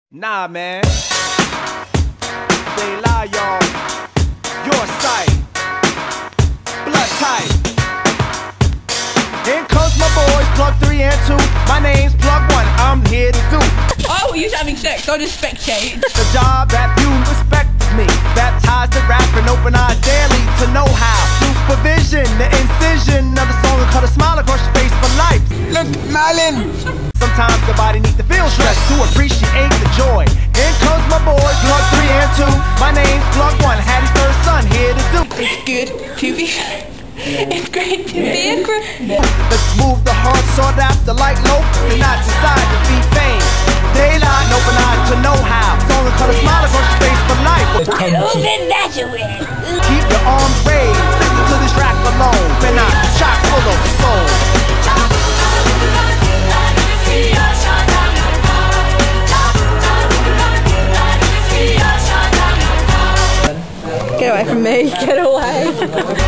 Nah, man. They lie, y'all. Your sight. Blood type. In comes my boys, plug 3 and 2. My name's plug 1. I'm here to do. Oh, you're having sex. Don't just spectate. The job that you respect me. Baptized to rap and open eyes daily to know how. Supervision, the incision of the song and cut a smile across your face for life. Look, Marlon. Sometimes the body needs to feel stress to appreciate the joy. In comes my boys, plug 3 and 2. My name's plug 1, Hattie's third son, here to do. It's good to be. It's great to be a group. Let's move the heart sought after like locusts and not decide to be fame. Daylight and open eyes to know how. Song and cut a smile across your face for life. Keep your arms raised, listen to this track alone. Been not chock full of soul. Get away from me, get away.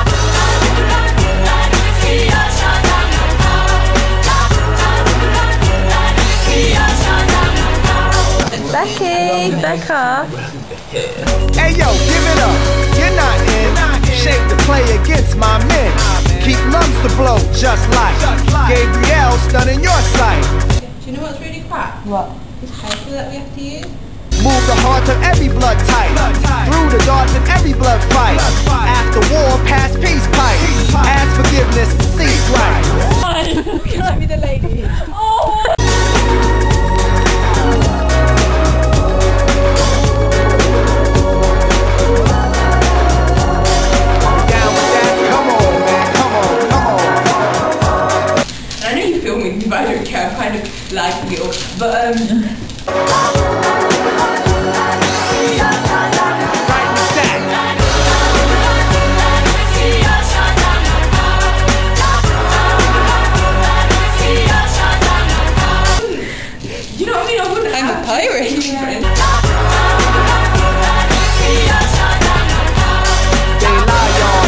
Becky, Becca. Hey yo, give it up, you're not in. Shape to play against my men. Keep lungs to blow just like Gabrielle stunning your sight. Do you know what's really crap? What? This paper that we have to use. Move the heart of every blood type. Through the darts in every blood fight. After war, past peace pipe. Ask forgiveness, cease right. Can I be the lady? Oh! Down with that, come on man, come on, come on. I know you're filming, but I don't care, I'm kind of liking it all. But you know what I mean? I wouldn't. I'm a pirate. They lie, y'all.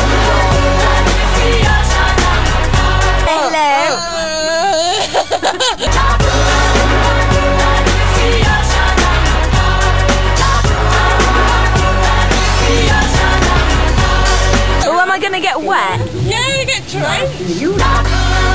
Oh, am I gonna get wet? Yeah, get drenched.